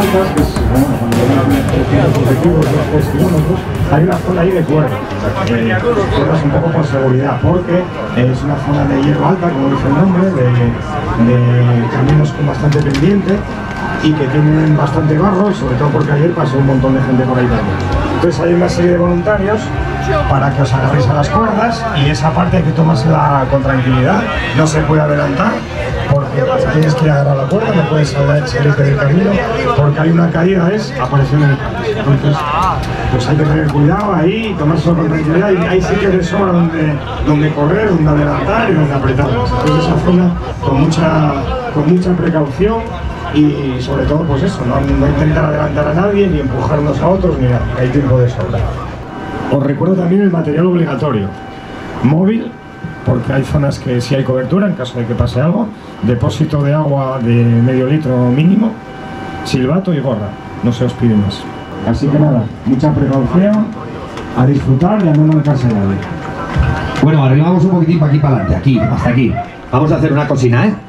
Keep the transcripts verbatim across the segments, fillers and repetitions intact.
altas, que es, bueno, cuando los objetivos de los tres kilómetros, hay una zona ahí de cuerdas, o sea, que cuerdas un poco por seguridad, porque es una zona de hierro alta, como dice el nombre, de, de caminos con bastante pendiente y que tienen bastante barro, sobre todo porque ayer pasó un montón de gente por ahí también. Entonces hay una serie de voluntarios para que os agarréis a las cuerdas y esa parte hay que tomársela con tranquilidad, no se puede adelantar porque tienes que agarrar la cuerda, no puedes salirte del camino porque hay una caída, es aparición en el camino. Entonces pues hay que tener cuidado ahí, tomárselo con tranquilidad y hay sitios de sobra donde, donde correr, donde adelantar y donde apretar. Entonces esa zona con mucha, con mucha precaución y sobre todo pues eso, no, no intentar adelantar a nadie ni empujar unos a otros ni nada, hay tiempo de sobra. Os recuerdo también el material obligatorio, móvil, porque hay zonas que sí hay cobertura en caso de que pase algo, depósito de agua de medio litro mínimo, silbato y gorra, no se os pide más. Así que nada, mucha precaución, a disfrutar y a no marcarse a nadie. Bueno, arreglamos un poquitín para aquí para adelante, aquí, hasta aquí. Vamos a hacer una cocina, ¿eh?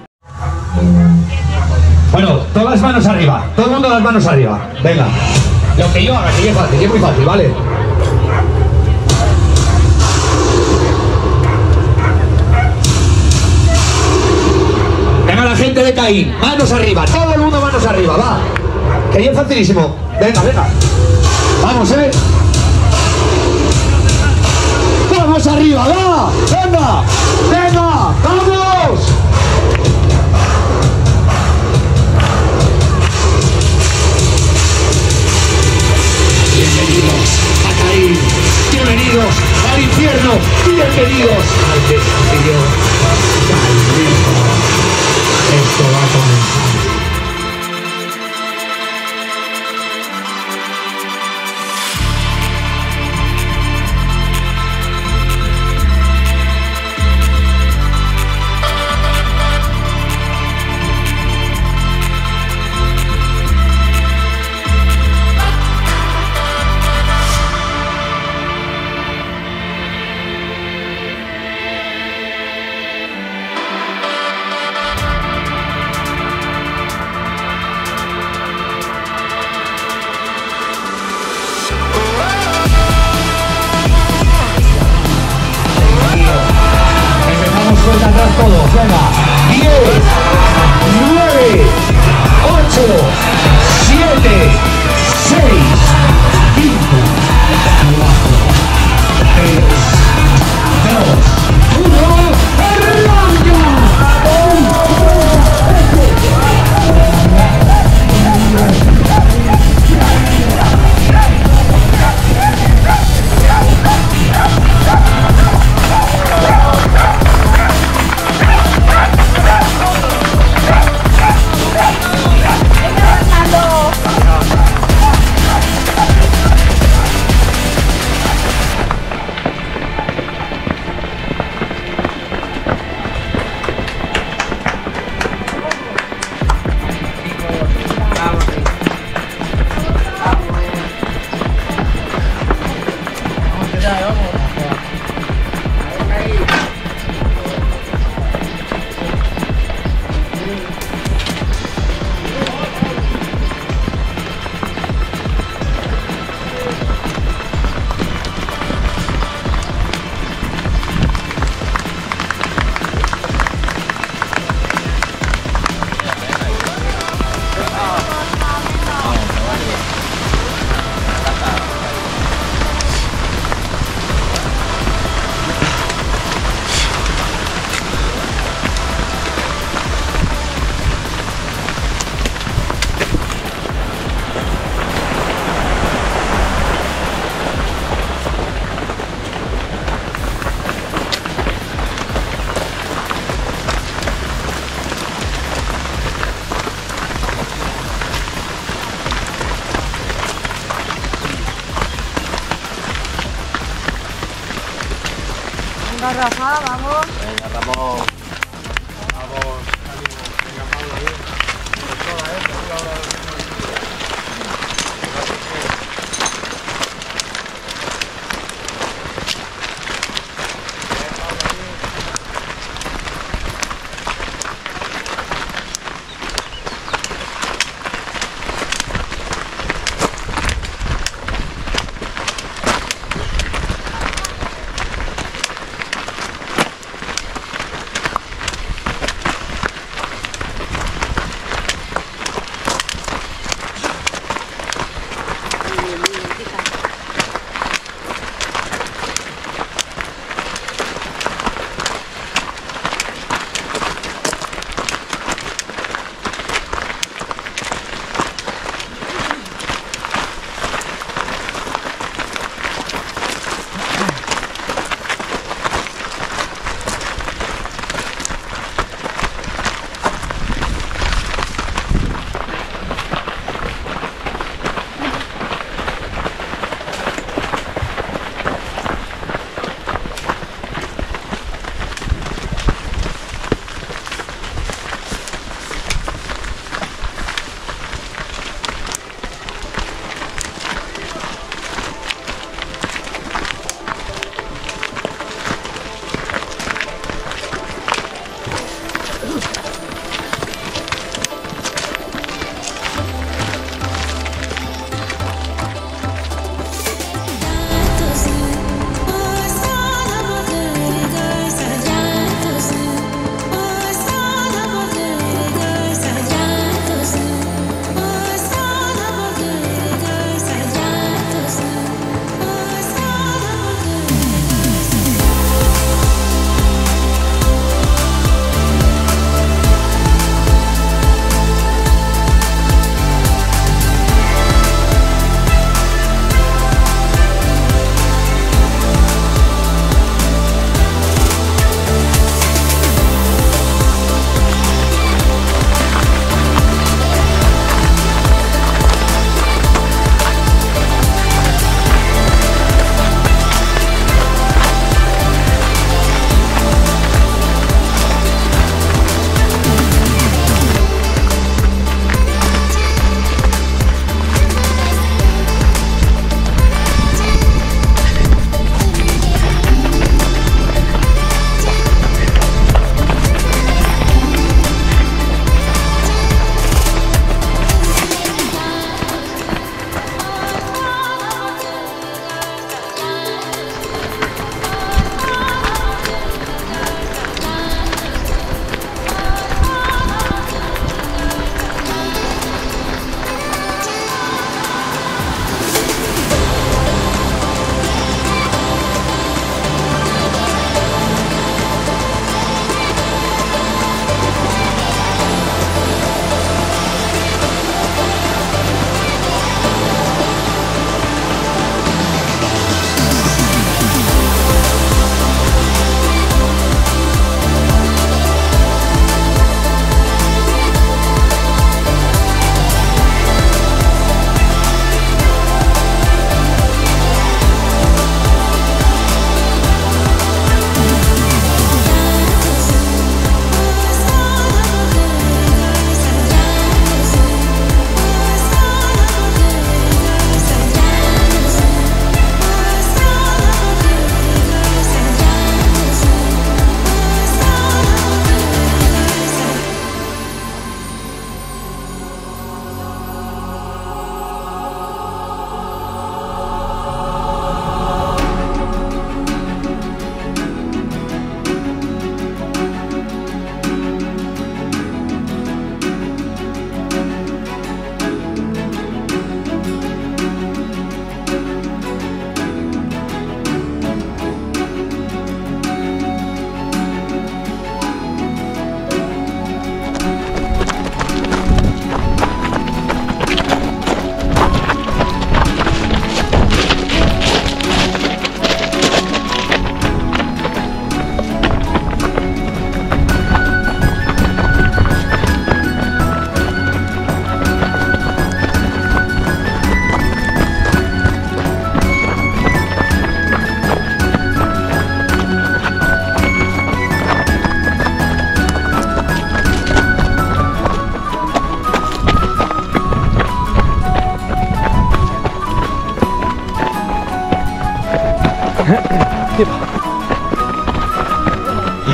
Bueno, todas las manos arriba, todo el mundo las manos arriba, venga. Lo que yo haga, que es fácil, que es muy fácil, ¿vale? Venga la gente de Caín, manos arriba, todo el mundo manos arriba, va. Que ya es facilísimo, venga, venga. Vamos, ¿eh? Vamos arriba, va, venga, venga, vamos. Bienvenidos a Caín, bienvenidos al infierno, bienvenidos al desafío caínismo. Esto va a comenzar. Todos, venga, diez, nueve, ocho, siete, seis, cinco, cuatro, tres, dos, uno, Venga, Rafa, vamos. Venga, Ramón. Vamos, ánimo. Venga, Pablo, bien. Por toda, ¿eh? Por toda la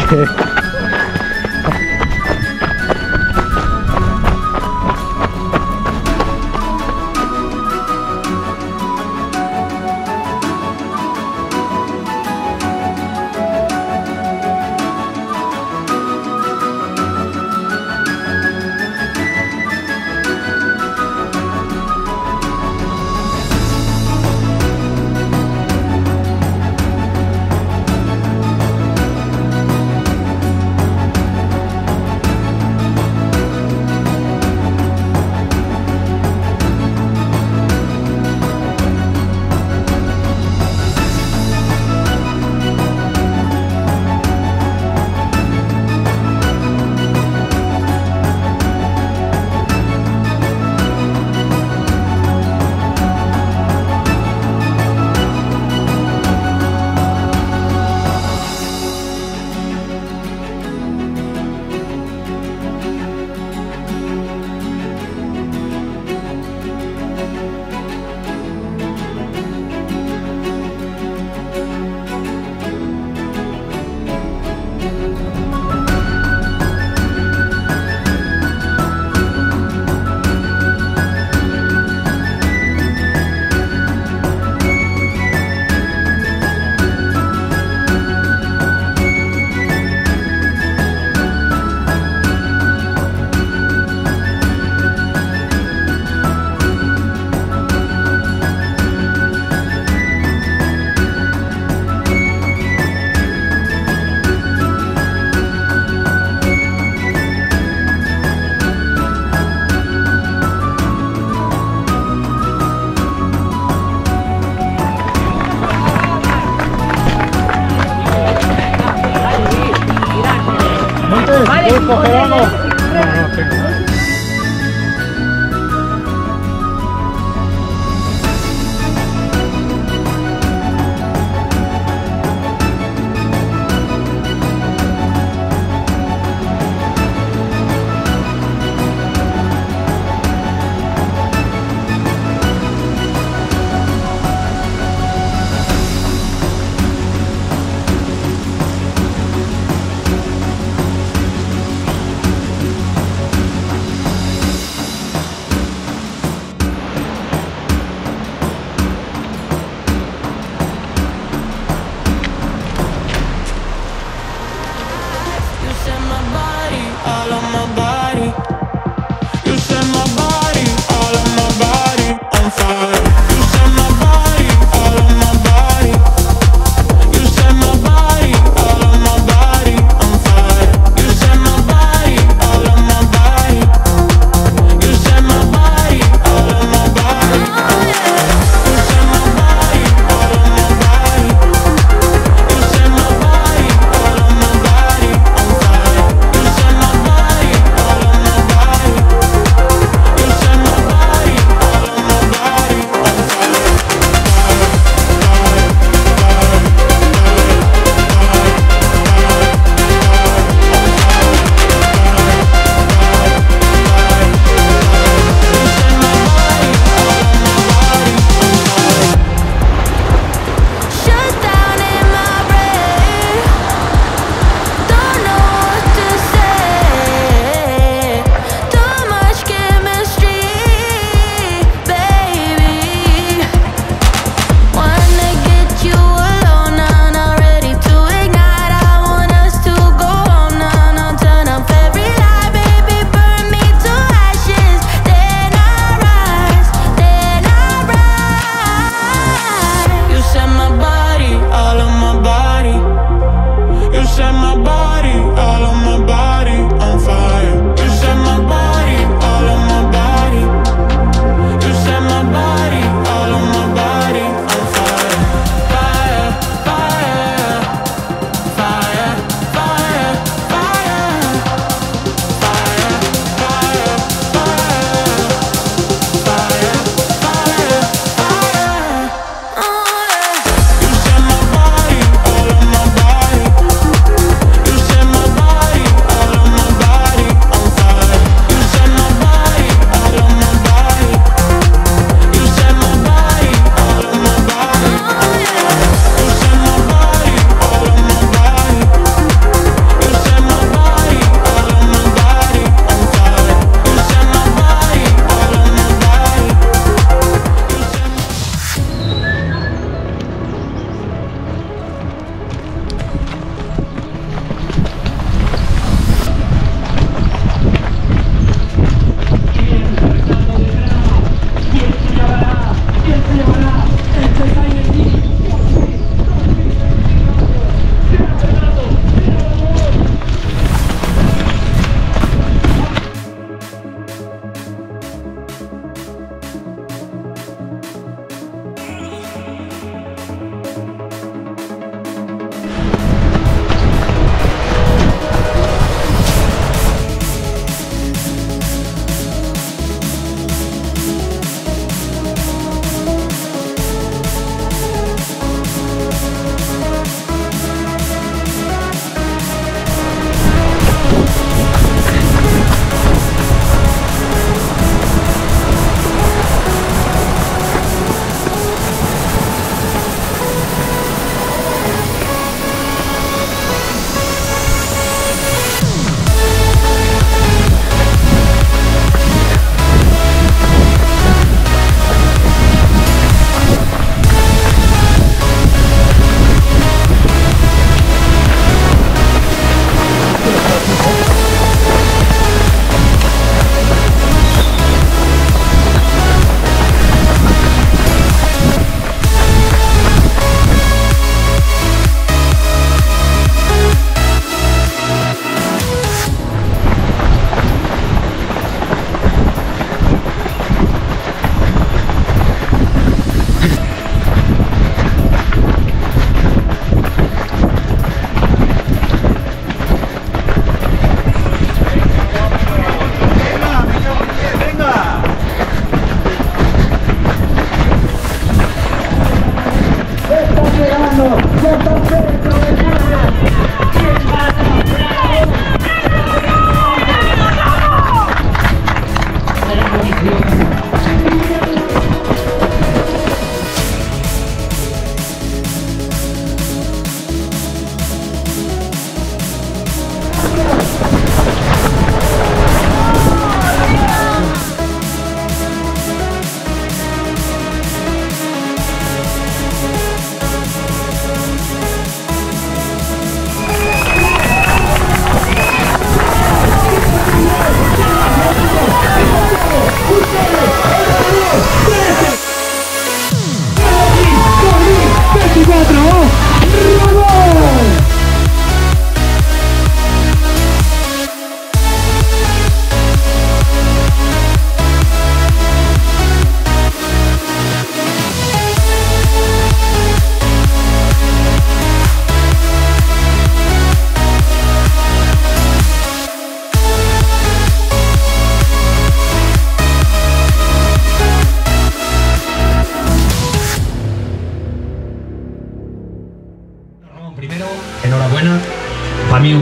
Cogerano. No, no tengo.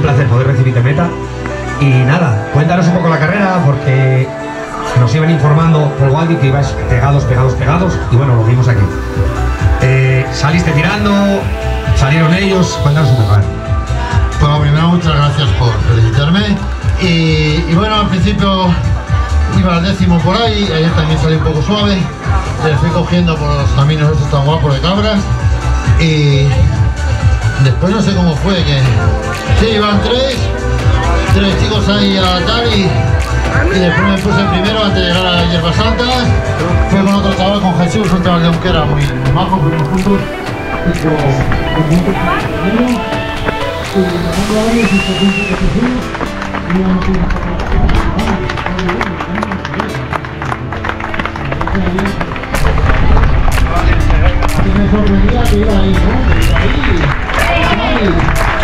placer poder recibirte en meta. Y nada, cuéntanos un poco la carrera, porque nos iban informando por Waldi que ibais pegados, pegados, pegados, y bueno, lo vimos aquí. Eh, saliste tirando, salieron ellos, cuéntanos un poco. Bueno, primero muchas gracias por felicitarme. Y, y bueno, al principio iba al décimo por ahí, ayer también salí un poco suave, le fui cogiendo por los caminos estos tan guapos de cabras. Y después no sé cómo fue, que sí, iban tres, tres chicos ahí a tal y, y después me puse primero antes de llegar a Hierbas Altas. Fui con otro chaval, con Jesús, un chaval de Unquera muy, muy majo, fuimos juntos. Me sorprendía que iba ahí, ¿no? Que iba ahí, ahí.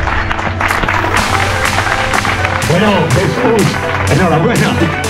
Bueno, Jesús, enhorabuena.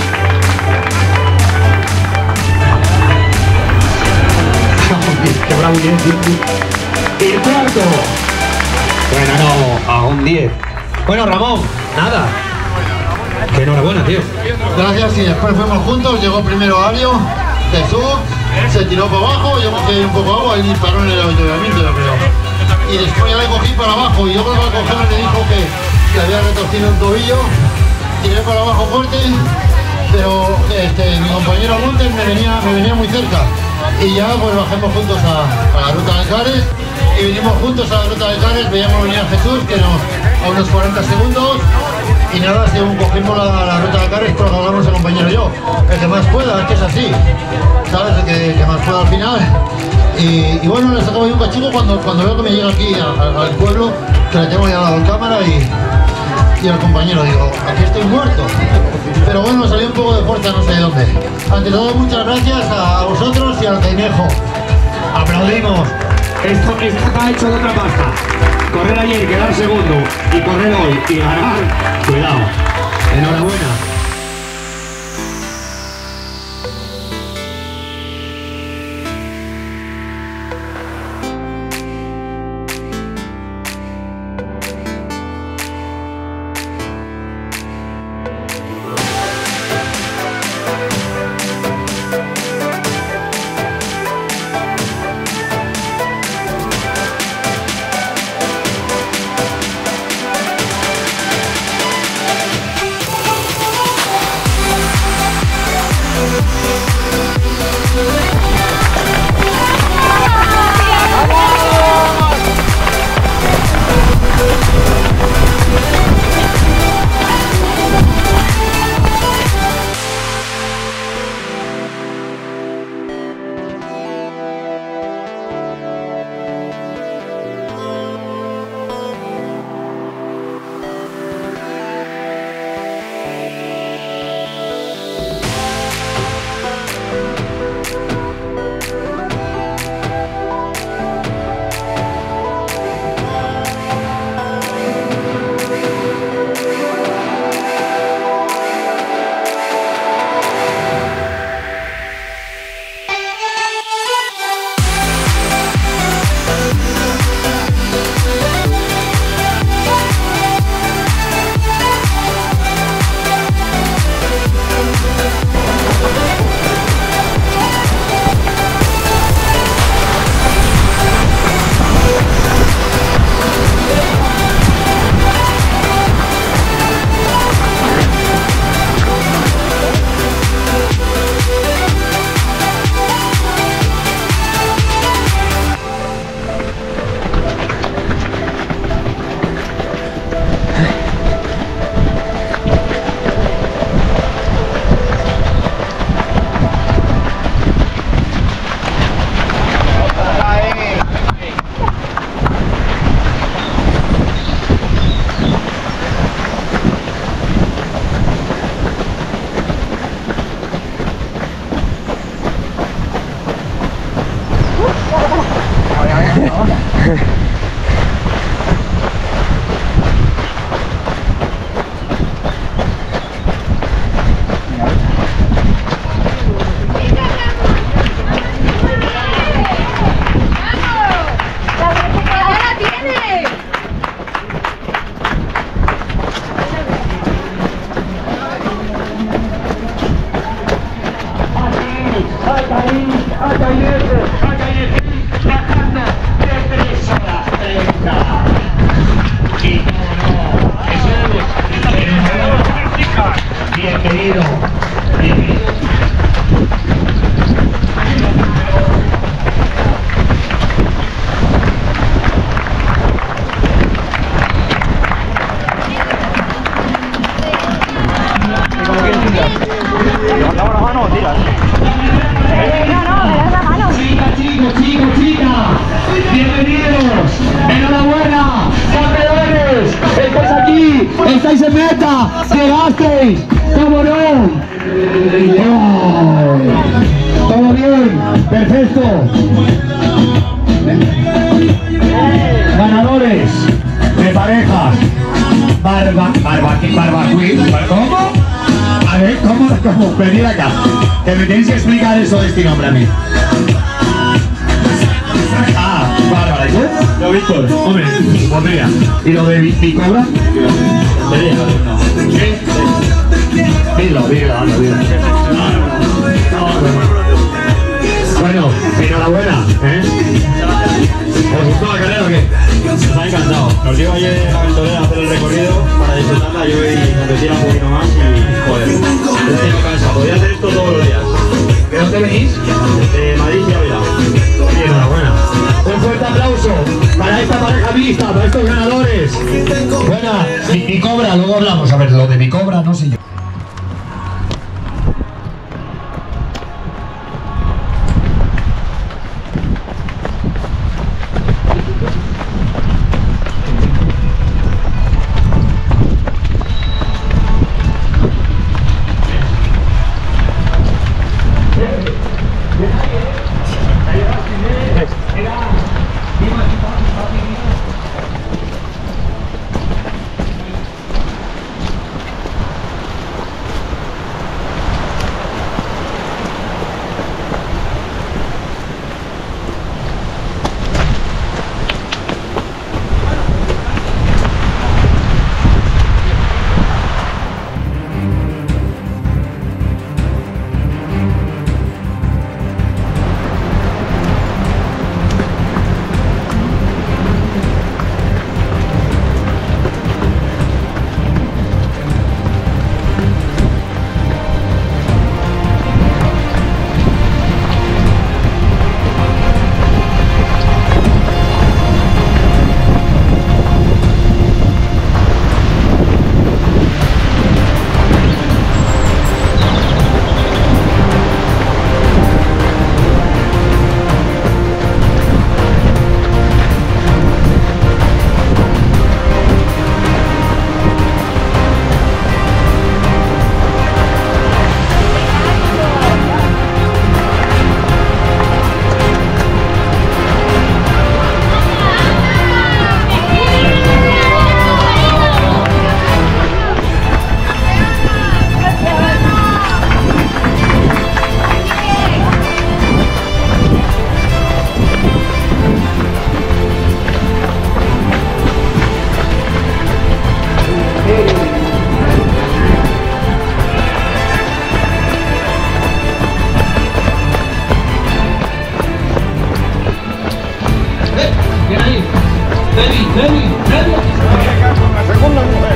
Qué bravo, bien, bien, bien. Y cuarto. Bueno, no, a un diez. Bueno, Ramón, nada. Que enhorabuena, tío. Gracias, y después fuimos juntos, llegó primero Alio, Jesús, se tiró para abajo, yo cogí un poco de agua y disparó en el avituallamiento, yo creo. Y después ya le cogí para abajo y yo creo que al cogerlo le dijo que, que había retorcido un tobillo, tiré para abajo fuerte, pero este, mi compañero Montes me venía, me venía muy cerca. Y ya pues bajemos juntos a, a la ruta de Cares y vinimos juntos a la ruta de Cares, veíamos venir a Jesús que nos, a unos cuarenta segundos y nada, según cogimos la, la ruta de Cares, pero hablamos el compañero y yo, el que más pueda, es que es así, ¿sabes? El que, que más pueda al final. Y, y bueno, le sacamos un cachico cuando, cuando veo que me llega aquí a, a, al pueblo, que le tengo ya la cámara y, y al compañero digo, aquí estoy muerto. Pero bueno, salió un poco de fuerza, no sé de dónde. Ante todo, muchas gracias a vosotros y al Cainejo. Aplaudimos. Esto, esto está hecho de otra pasta. Correr ayer, quedar segundo y correr hoy y ganar. Cuidado. Enhorabuena. Venga, llegasteis, cómo no. ¡Oh! Todo bien, perfecto. Ganadores de parejas. Barba, barba, barba, ¿cómo? A ver, ¿cómo? ¿Cómo? Venid acá. Que me tenéis que explicar eso de este nombre a mí. Ah, Bárbara, ¿y tú? Yo, Víctor. Hombre, podría. ¿Y lo de Bicobra? Podría, no. ¿Sí? Dilo, dilo, dilo, dilo. Bueno, enhorabuena, ¿eh? ¿Os gustó la carrera o qué? Nos ha encantado. Nos dio ayer a Ventolera a hacer el recorrido para disfrutarla. Yo y nos decía un poquito más y joder. Estoy no cansa. Podría hacer esto todos los días. ¿De dónde venís? De Madrid y Ávila. Sí, enhorabuena. Un fuerte aplauso para esta pareja mixta, para estos ganadores. Buena, mi, mi cobra, luego hablamos. A ver, lo de mi cobra, no sé yo. La segunda mujer.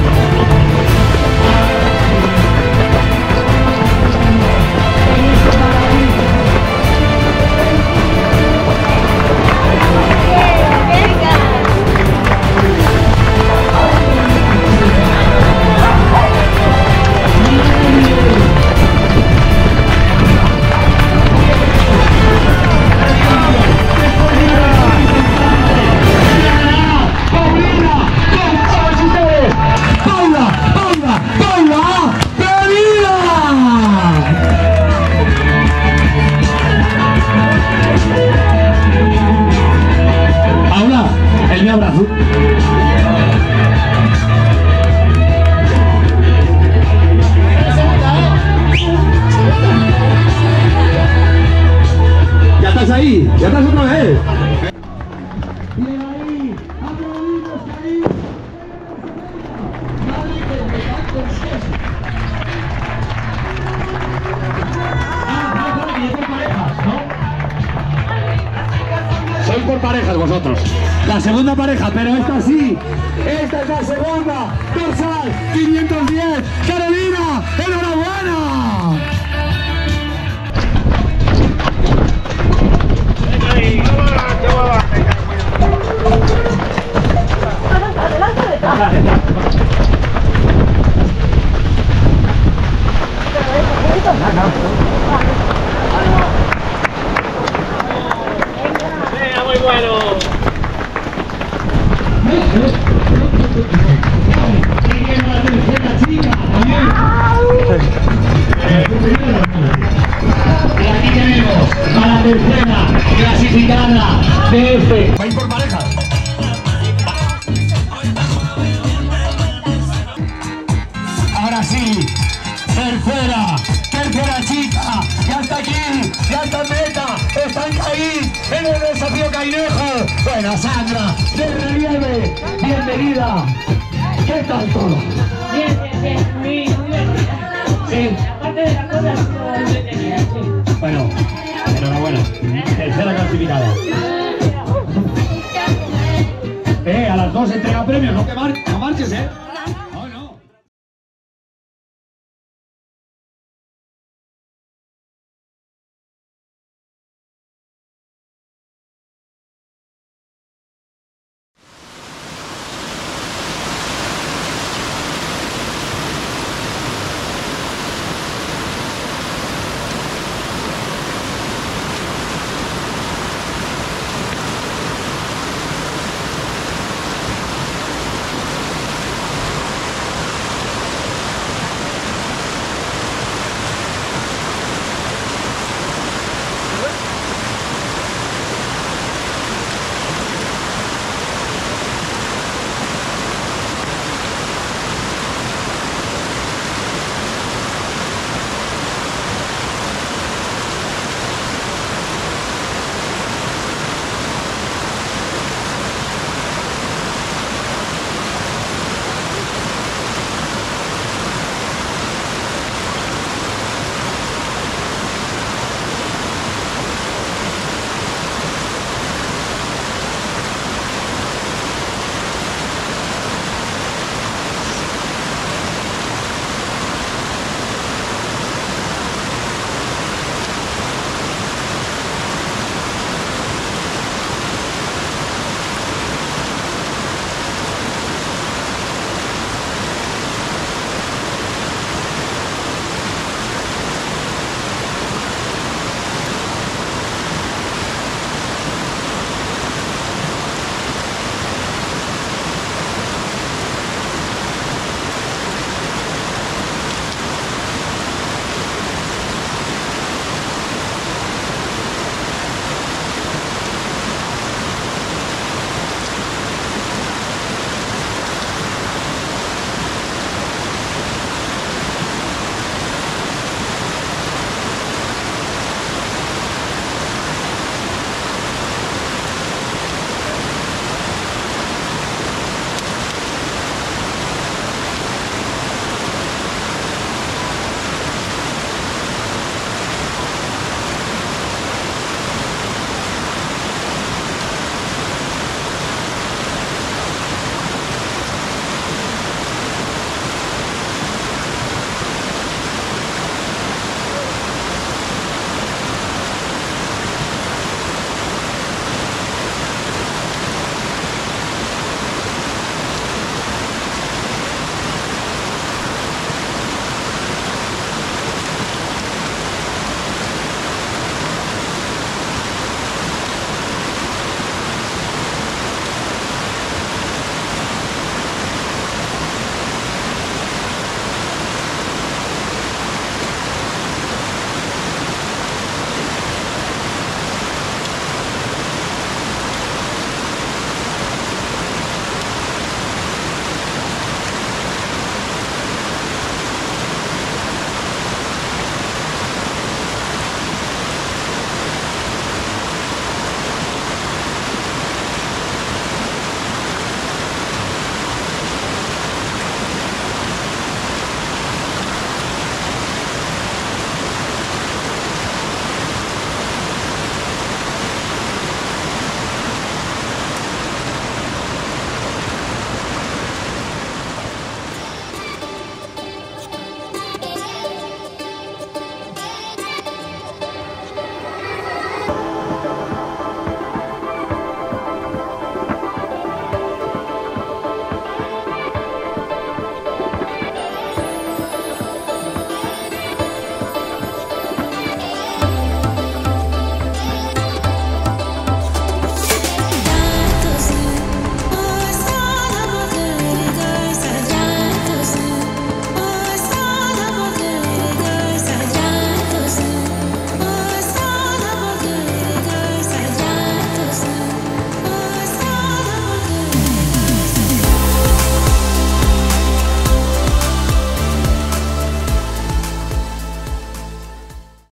Ya estás ahí, ya estás otra vez. Sois por parejas vosotros. La segunda pareja, pero esta sí. Esta es la segunda. Dorsal quinientos diez. Carolina, enhorabuena. Venga, muy bueno. Y viene la tercera chica. sí. Tercera, tercera chica, ya está aquí, ya está en meta, están ahí en el desafío Cainejo. Bueno, Sandra, de relieve, bienvenida. ¿Qué tal todo? Bien, bien, bien, muy, muy divertida. Sí. Aparte de las cosas, todo entretenida, sí. Bueno, enhorabuena. Tercera clasificada. Eh, a las dos entrega premios, no que mar no marches, eh.